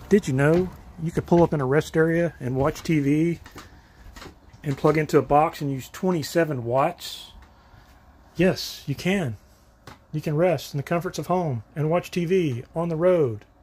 Did you know you could pull up in a rest area and watch TV and plug into a box and use 27 watts? Yes, you can. You can rest in the comforts of home and watch TV on the road.